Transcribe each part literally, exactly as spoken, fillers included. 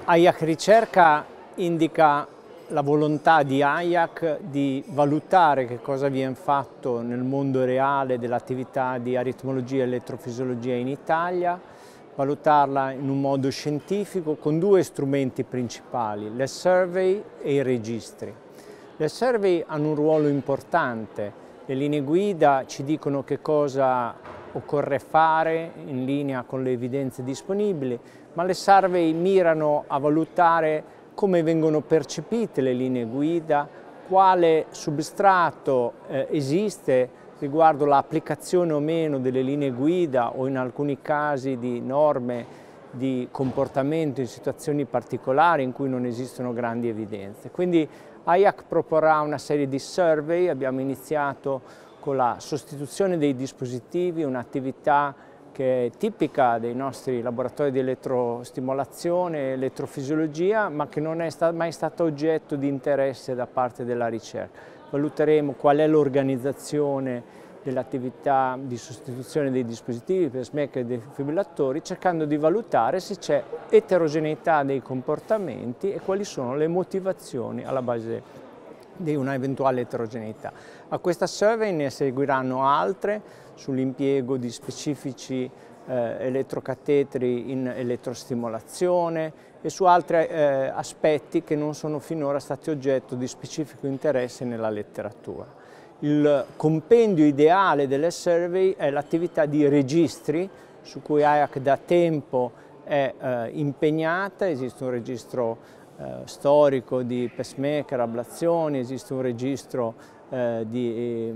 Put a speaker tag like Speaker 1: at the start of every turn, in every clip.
Speaker 1: AIAC Ricerca indica la volontà di AIAC di valutare che cosa viene fatto nel mondo reale dell'attività di aritmologia e elettrofisiologia in Italia, valutarla in un modo scientifico con due strumenti principali, le survey e i registri. Le survey hanno un ruolo importante, le linee guida ci dicono che cosa occorre fare in linea con le evidenze disponibili, ma le survey mirano a valutare come vengono percepite le linee guida, quale substrato eh, esiste riguardo l'applicazione o meno delle linee guida o in alcuni casi di norme di comportamento in situazioni particolari in cui non esistono grandi evidenze. Quindi AIAC proporrà una serie di survey, abbiamo iniziato con la sostituzione dei dispositivi, un'attività che è tipica dei nostri laboratori di elettrostimolazione e elettrofisiologia, ma che non è mai stata oggetto di interesse da parte della ricerca. Valuteremo qual è l'organizzazione dell'attività di sostituzione dei dispositivi, pacemaker e defibrillatori, cercando di valutare se c'è eterogeneità dei comportamenti e quali sono le motivazioni alla base di una eventuale eterogeneità. A questa survey ne seguiranno altre sull'impiego di specifici eh, elettrocatetri in elettrostimolazione e su altri eh, aspetti che non sono finora stati oggetto di specifico interesse nella letteratura. Il compendio ideale delle survey è l'attività di registri su cui AIAC da tempo è eh, impegnata. Esiste un registro eh, storico di pacemaker, ablazioni, esiste un registro eh, di, eh,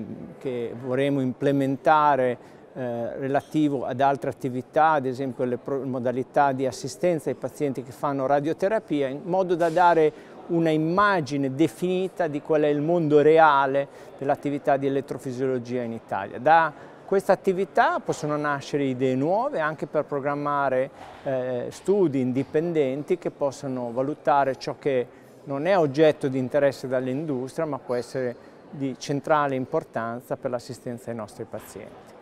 Speaker 1: che vorremmo implementare eh, relativo ad altre attività, ad esempio le modalità di assistenza ai pazienti che fanno radioterapia, in modo da dare una immagine definita di qual è il mondo reale dell'attività di elettrofisiologia in Italia. Da questa attività possono nascere idee nuove anche per programmare eh, studi indipendenti che possano valutare ciò che non è oggetto di interesse dall'industria ma può essere di centrale importanza per l'assistenza ai nostri pazienti.